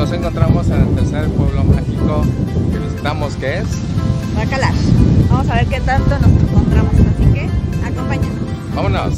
nos encontramos en el tercer pueblo mágico que visitamos, que es Bacalar. Vamos a ver qué tanto nos encontramos, así que acompáñanos. vámonos.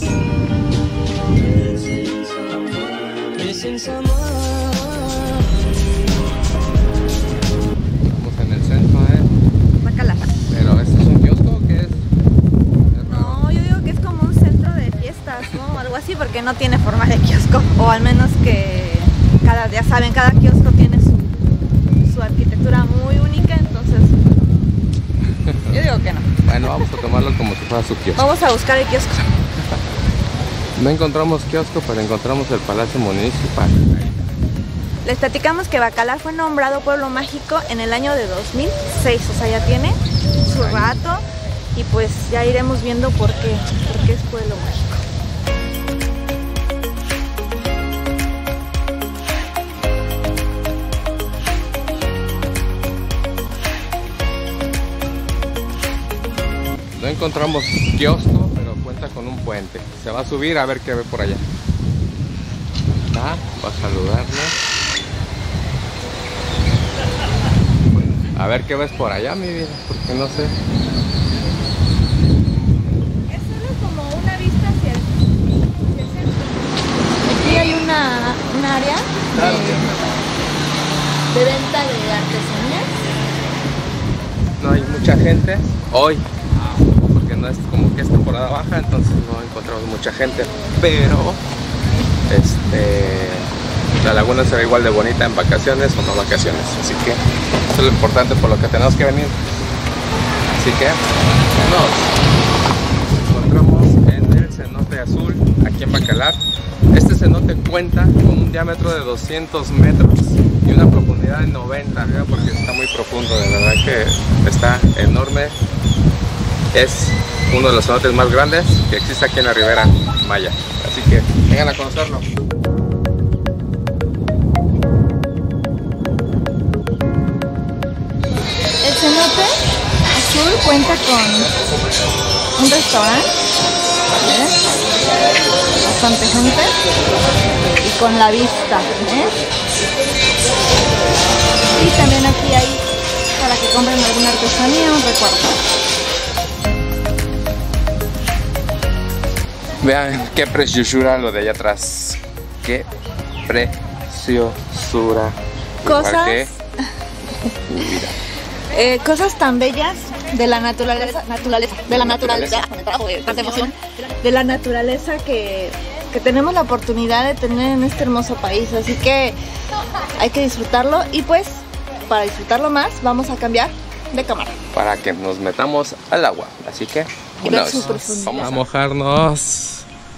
Estamos en el centro de Bacalar. Pero ¿este es un kiosco o qué es? No, yo digo que es como un centro de fiestas, ¿no? Algo así, porque no tiene forma de kiosco. O al menos que ya saben, cada kiosco tiene su arquitectura muy única, entonces yo digo que no. Bueno, vamos a tomarlo como si fuera su kiosco. Vamos a buscar el kiosco. No encontramos kiosco, pero encontramos el Palacio Municipal. Les platicamos que Bacalar fue nombrado pueblo mágico en el año de 2006, o sea, ya tiene su rato y pues ya iremos viendo por qué es pueblo mágico. No encontramos kiosco, pero cuenta con un puente. Se va a subir a ver qué ve por allá. Va a saludarle. A ver qué ves por allá, mi vida, porque no sé. Es solo como una vista hacia el centro. Aquí hay un área de venta de artesanías. No hay mucha gente hoy, porque no es como que es temporada baja, entonces no encontramos mucha gente, pero la laguna se ve igual de bonita en vacaciones o no vacaciones, así que eso es lo importante por lo que tenemos que venir. Así que nos encontramos en el cenote azul aquí en Bacalar. Este cenote cuenta con un diámetro de 200 metros y una profundidad de 90, ¿verdad? Porque está muy profundo, de verdad que está enorme. Es uno de los cenotes más grandes que existe aquí en la Ribera Maya, así que vengan a conocerlo. El cenote azul cuenta con un restaurante, bastante gente y con la vista, y también aquí hay para que compren alguna artesanía, un recuerdo. Vean qué preciosura lo de allá atrás. Qué preciosura. Cosas tan bellas de la naturaleza que tenemos la oportunidad de tener en este hermoso país, así que hay que disfrutarlo y pues para disfrutarlo más vamos a cambiar de cámara para que nos metamos al agua, así que vamos a mojarnos.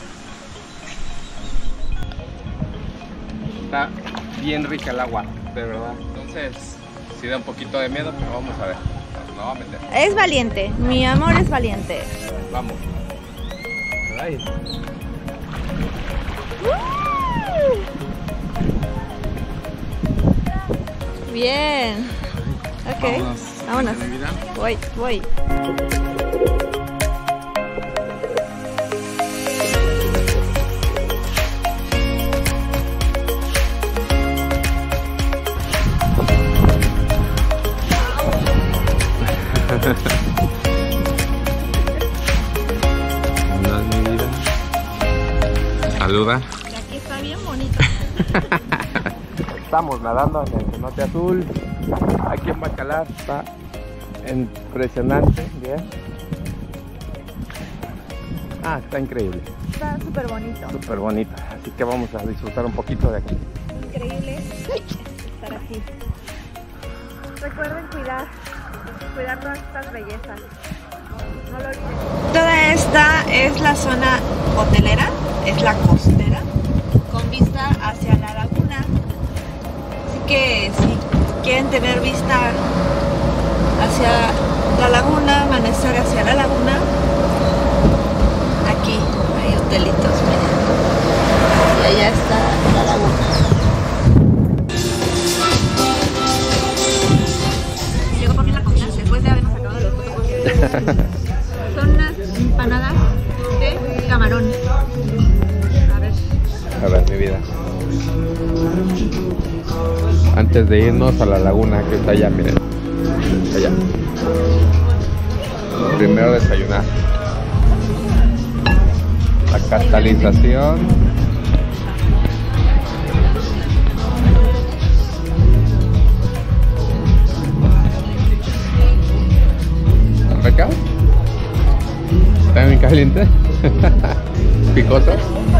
Está bien rica el agua, de verdad. Entonces sí da un poquito de miedo, pero vamos a ver. Nos vamos a meter. Es valiente, mi amor es valiente. Vamos. Ay. Bien. Ok, vámonos. Voy. Hola, mi vida. Saluda. Aquí está bien bonito. Estamos nadando en el cenote azul. Aquí en Bacalar está impresionante. Bien. Está increíble. Está súper bonito. Súper bonito. Así que vamos a disfrutar un poquito de aquí. Increíble estar aquí. Recuerden cuidar todas estas bellezas. No lo olviden. Toda esta es la zona hotelera, es la costera, con vista hacia la laguna. Así que si quieren tener vista hacia la laguna, amanecer hacia la laguna, aquí hay hotelitos, miren. Y allá está la laguna. Llegó por mí la comida después de habernos acabado los fotos. Son unas empanadas de camarón. A ver. A ver, mi vida. antes de irnos a la laguna que está allá, miren. Allá. Primero desayunar. La catalización. ¿Rica? ¿Está muy caliente? ¿Picosa?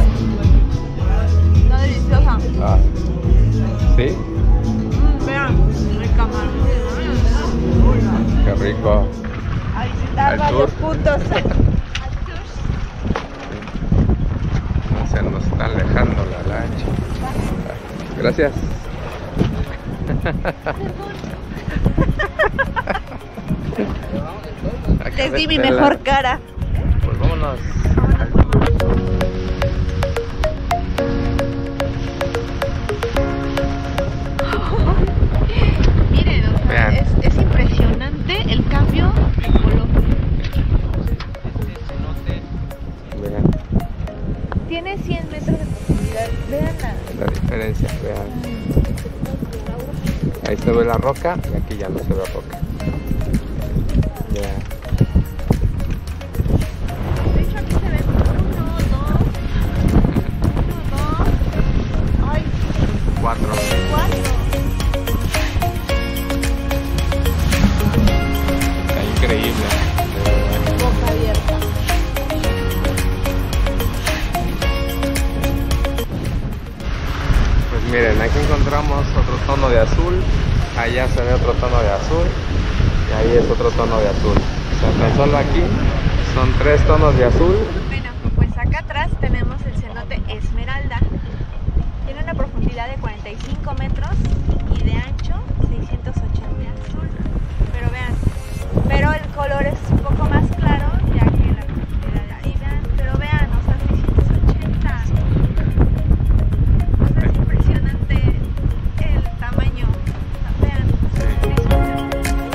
Está deliciosa. Ah. ¿Sí? Vean, el camarón. Qué rico. A visitar Al varios tour. puntos. Se nos está alejando la lancha. Gracias. Les di mi mejor cara. Pues vámonos. Miren, o sea, Vean. es impresionante el cambio de color. Vean Tiene 100 metros de profundidad. Vean la diferencia, vean. Ahí se ve la roca y aquí ya no se ve roca. Vean. De hecho aquí se ven 4. 4. Está increíble. Boca abierta. Pues miren, aquí encontramos otro tono de azul. Allá se ve otro tono de azul. Y ahí es otro tono de azul. O sea, tan solo aquí son 3 tonos de azul. Bueno, pues acá atrás tenemos el cenote Esmeralda. Tiene una profundidad de 45 metros y de ancho 680 de azul. Pero vean, pero el color es un poco más claro ya que la profundidad de ahí, vean, pero vean, o sea, 680. O sea, es impresionante el tamaño. O sea, vean, 680.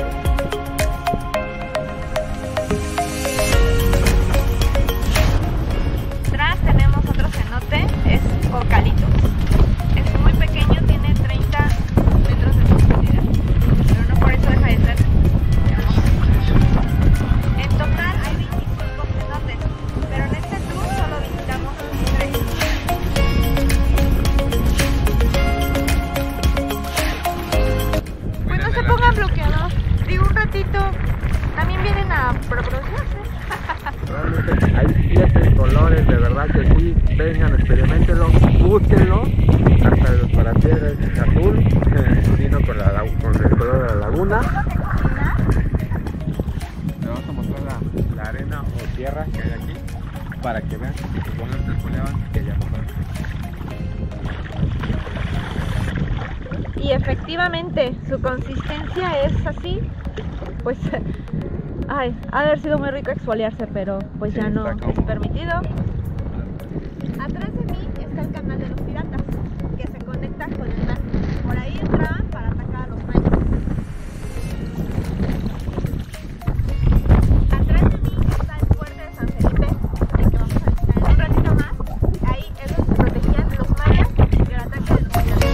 Atrás tenemos otro cenote, es Ocalitos. Es muy pequeño, tiene 30 metros de profundidad, pero no por eso deja de ser hermoso. En total hay 25 cenotes, pero en este tour solo visitamos 3. Pues no se pongan bloqueados, digo un ratito, también vienen a reproducirse. Realmente hay 7 colores, de verdad que sí. Vengan, experimentenlo, búsquenlo. Hasta los parapiedras es azul, vino con el color de la laguna. Le vamos a mostrar la arena o tierra que hay aquí para que vean que se pongan el poleaban que ya no. Y efectivamente, su consistencia es así, pues, ay, ha de haber sido muy rico exfoliarse, pero pues Sí, ya no está es como- permitido. Atrás de mí está el canal de los piratas, que se conecta con el mar. Por ahí entraban para atacar a los mayas. Atrás de mí está el fuerte de San Felipe, el que vamos a visitar en un ratito más. Ahí es donde se protegían los mayas del ataque de los piratas.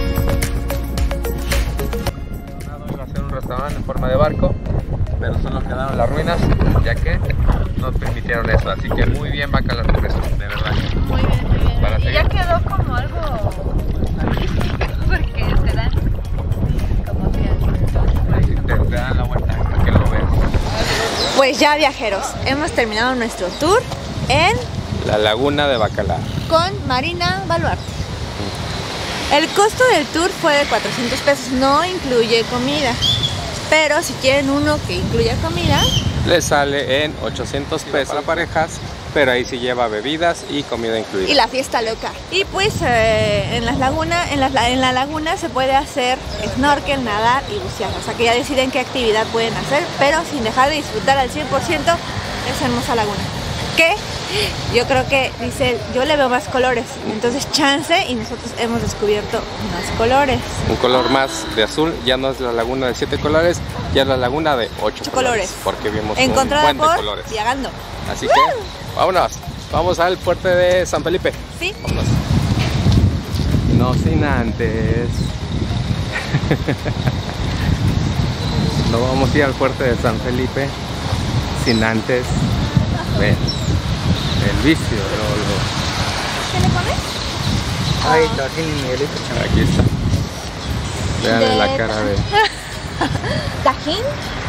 Iba a ser un restaurante en forma de barco, pero solo quedaron las ruinas, ya que no permitieron eso. Así que muy bien Bacalar por eso, de verdad. Muy bien, muy bien. Para Y ya seguir. quedó como algo artístico, porque te dan como que Ahí te dan la vuelta para que lo veas. Pues ya, viajeros, hemos terminado nuestro tour en La laguna de Bacalar. con Marina Baluarte. El costo del tour fue de 400 pesos, no incluye comida. Pero si quieren uno que incluya comida, Le sale en 800 pesos para parejas, pero ahí sí lleva bebidas y comida incluida. y la fiesta loca. Y pues en las lagunas, en la laguna se puede hacer snorkel, nadar y bucear. O sea que ya deciden qué actividad pueden hacer, pero sin dejar de disfrutar al 100% esa hermosa laguna. Que yo creo que, dice, yo le veo más colores. Entonces chance y nosotros hemos descubierto más colores. Un color más de azul, ya no es la laguna de 7 colores, ya es la laguna de 8 colores. Porque vimos Encontrada un buen de por colores. Viagando. Así que, vámonos. Vamos al fuerte de San Felipe. ¿Sí? Vámonos. No sin antes No vamos a ir al fuerte de San Felipe sin antes ver el vicio de Lolo. ¿Qué le pones? Ay, Tajín y Miguelito. Aquí está. Vean la cara de... Tajín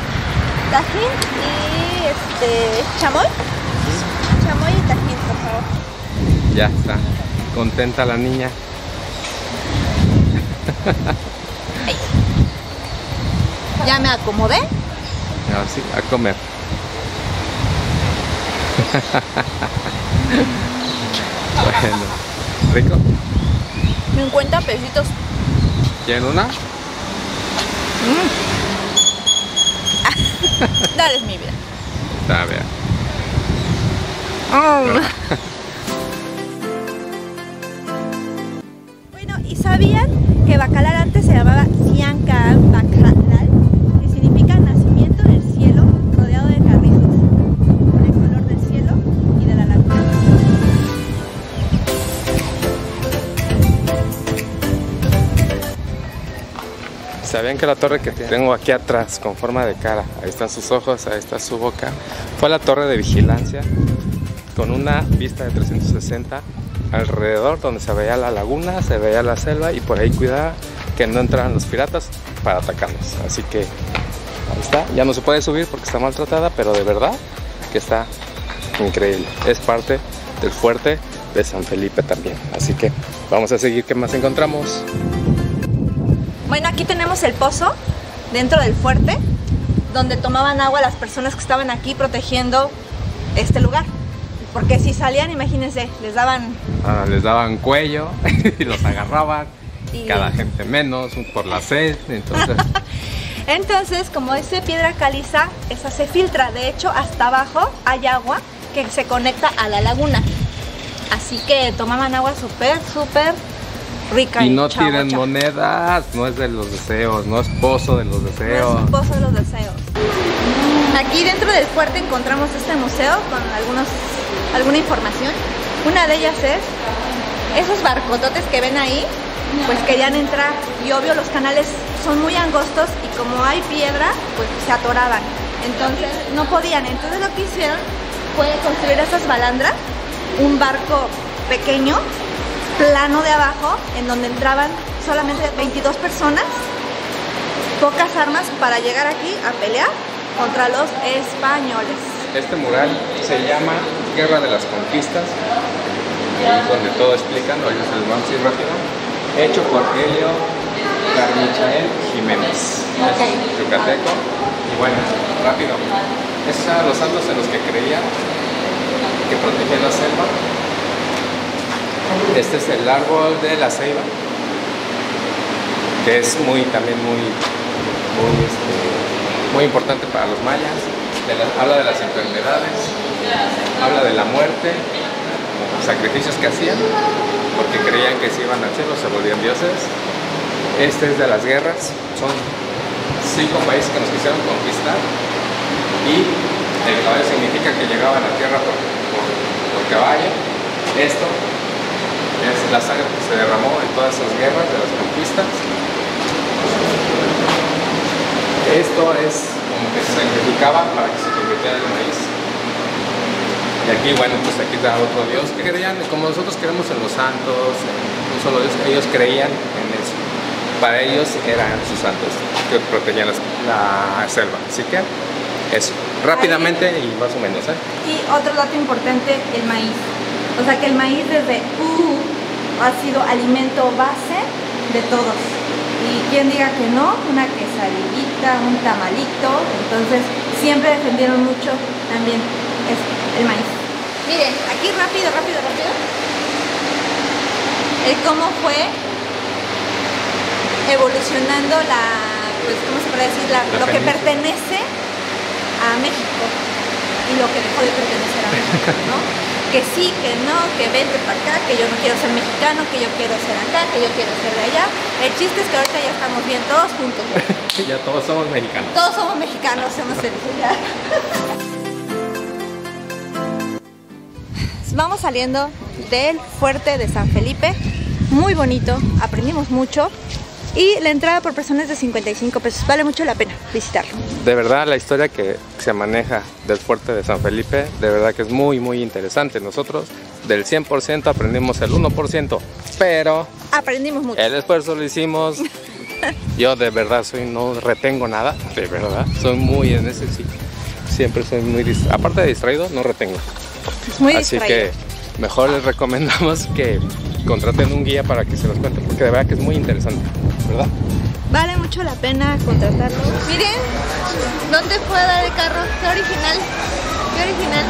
y chamoy. Chamoy y tajín, por favor. Ya está. Contenta la niña. Ya me acomodé. Así, a comer. Bueno, ¿rico? 50 pesitos. ¿Quieren una? Dale, es mi vida. Está bien. Bueno, ¿y sabían que Bacalar antes se llamaba Siankaan Bacalar? Que significa nacimiento del cielo rodeado de carrizos, por el color del cielo y de la laguna. ¿Sabían que la torre que tengo aquí atrás con forma de cara, ahí están sus ojos, ahí está su boca, fue la torre de vigilancia con una vista de 360 alrededor, donde se veía la laguna, se veía la selva y por ahí cuidaba que no entraran los piratas para atacarnos? Así que ahí está, ya no se puede subir porque está maltratada, pero de verdad que está increíble. Es parte del fuerte de San Felipe también, así que vamos a seguir. ¿Qué más encontramos? Bueno, aquí tenemos el pozo dentro del fuerte, donde tomaban agua las personas que estaban aquí protegiendo este lugar. Porque si salían, imagínense, les daban Cuello y los agarraban, y... cada gente menos por la sed, entonces... Entonces, como es de piedra caliza, esa se filtra. De hecho, hasta abajo hay agua que se conecta a la laguna. Así que tomaban agua súper rica. Y no tiren monedas, no es de los deseos, no es pozo de los deseos. No es un pozo de los deseos. Aquí dentro del fuerte encontramos este museo con alguna información. Una de ellas es, esos barcototes que ven ahí, pues querían entrar y obvio los canales son muy angostos y como hay piedra, pues se atoraban. Entonces no podían. Entonces lo que hicieron fue construir esas balandras, un barco pequeño, plano de abajo, en donde entraban solamente 22 personas, pocas armas para llegar aquí a pelear contra los españoles. Este mural se llama Guerra de las Conquistas, ahí es donde todo explican, ahorita se los vamos a ir rápido, hecho por Helio Carmichael Jiménez, Okay. Es yucateco, y bueno, rápido, esos eran los santos en los que creían que protegían la selva. Este es el árbol de la ceiba, que es muy importante para los mayas. Habla de las enfermedades, habla de la muerte, sacrificios que hacían, porque creían que si iban al cielo se volvían dioses. Este es de las guerras, son 5 países que nos quisieron conquistar, y el caballo significa que llegaban a la tierra por caballo. Esto es la sangre que se derramó en todas esas guerras de las conquistas. Esto es como que se sacrificaba para que se convirtiera en maíz. Y aquí, bueno, pues aquí está otro dios que creían, como nosotros creemos en los santos, en un solo dios, ellos creían en eso. Para ellos eran sus santos que protegían la selva. Así que eso, rápidamente y más o menos. Y otro dato importante, el maíz. O sea que el maíz desde ha sido alimento base de todos. Y quien diga que no, una quesadillita, un tamalito. Entonces siempre defendieron mucho también el maíz. Miren, aquí rápido. El cómo fue evolucionando pues, ¿cómo se puede decir? Lo que pertenece a México y lo que dejó de pertenecer a México, ¿no? Que sí, que no, que vente para acá, que yo no quiero ser mexicano, que yo quiero ser acá, que yo quiero ser de allá. El chiste es que ahorita ya estamos bien todos juntos. Ya todos somos mexicanos. Todos somos mexicanos, hemos felices ya. Vamos saliendo del fuerte de San Felipe, muy bonito, aprendimos mucho. Y la entrada por persona es de 55 pesos. Vale mucho la pena visitarlo. De verdad, la historia que se maneja del fuerte de San Felipe, de verdad que es muy, muy interesante. Nosotros del 100% aprendimos el 1%, pero aprendimos mucho. El esfuerzo lo hicimos. Yo de verdad no retengo nada, de verdad. Soy muy en ese sí. Siempre soy muy distraído. Aparte de distraído, no retengo. Es muy Así distraído. que mejor les recomendamos que contraten un guía para que se los cuente, porque de verdad que es muy interesante, ¿verdad? Vale mucho la pena contratarlo. Miren, ¿dónde pueda de carro? Qué original. Qué original.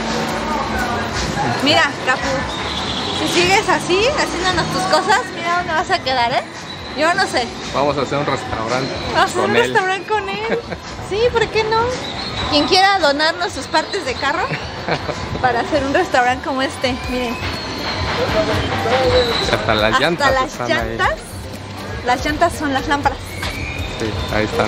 Mira, Capu, si sigues así, haciéndonos tus cosas, mira dónde vas a quedar, ¿eh? Yo no sé. Vamos a hacer un restaurante. Vamos a hacer un restaurante con él. Sí, ¿por qué no? Quien quiera donarnos sus partes de carro para hacer un restaurante como este, miren. Hasta las llantas. Hasta las llantas. Ahí. Las llantas son las lámparas. Sí, ahí están.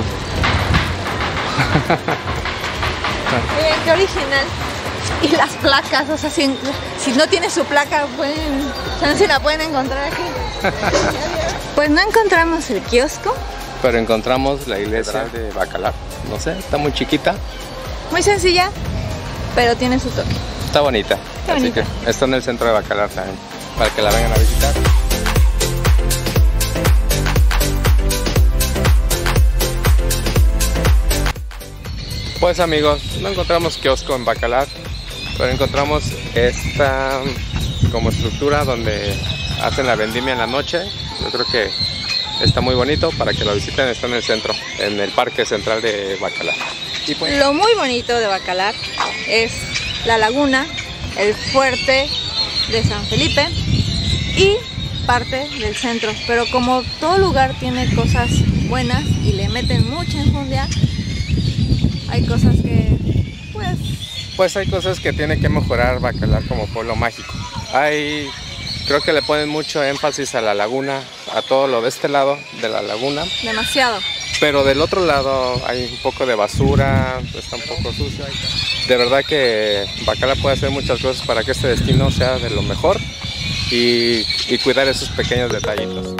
Miren, qué original. Y las placas, o sea, si no tiene su placa, se la pueden encontrar aquí. Pues no encontramos el kiosco. Pero encontramos la iglesia de Bacalar. No sé, está muy chiquita. Muy sencilla, pero tiene su toque. Está bonita. Está así bonita. que está en el centro de Bacalar también, para que la vengan a visitar. Pues amigos, no encontramos kiosco en Bacalar, pero encontramos esta como estructura donde hacen la vendimia en la noche. Yo creo que está muy bonito para que lo visiten. Está en el centro, en el parque central de Bacalar. Y pues, lo muy bonito de Bacalar es la laguna, el fuerte de San Felipe y parte del centro. Pero como todo lugar tiene cosas buenas y le meten mucha enjundia, hay cosas que pues hay cosas que tiene que mejorar Bacalar como pueblo mágico. Creo que le ponen mucho énfasis a la laguna, a todo lo de este lado de la laguna. Demasiado. Pero del otro lado hay un poco de basura, está un poco sucio. De verdad que Bacalar puede hacer muchas cosas para que este destino sea de lo mejor y cuidar esos pequeños detallitos.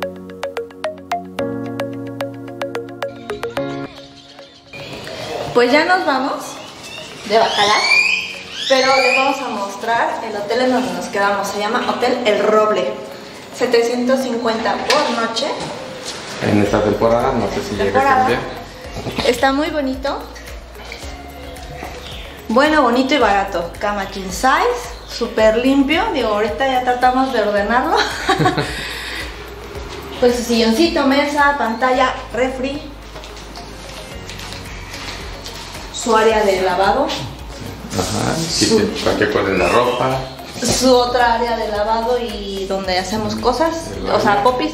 Pues ya nos vamos de Bacalar, pero les vamos a mostrar el hotel en donde nos quedamos. Se llama Hotel El Roble, 750 por noche. En esta temporada, no sé si llega a cambiar. Está muy bonito. Bueno, bonito y barato. Cama king size, súper limpio. Digo, ahorita ya tratamos de ordenarlo. Pues su silloncito, mesa, pantalla, refri. Su área de lavado. Ajá, para que cuelguen la ropa. Su otra área de lavado y donde hacemos cosas. O sea, popis.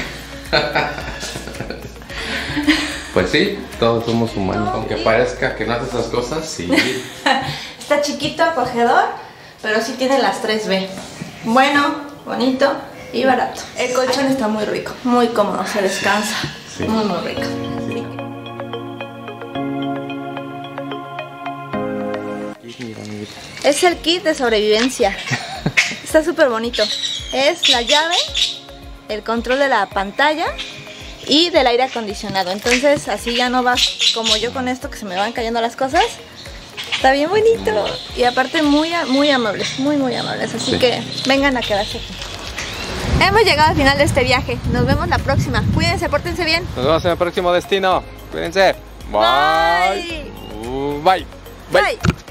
Pues sí, todos somos humanos. Aunque parezca que no hace esas cosas, sí. Está chiquito, acogedor, pero sí tiene las 3B. Bueno, bonito y barato. El colchón está muy rico, muy cómodo, se descansa. Sí. Muy, muy rico. Sí. Es el kit de sobrevivencia. Está súper bonito. Es la llave, el control de la pantalla y del aire acondicionado. Entonces así ya no vas como yo con esto que se me van cayendo las cosas. Está bien bonito. Y aparte muy amables, muy amables. Así sí, que vengan a quedarse aquí. Hemos llegado al final de este viaje. Nos vemos la próxima. Cuídense, pórtense bien. Nos vemos en el próximo destino. Cuídense. Bye. Bye. Bye. Bye.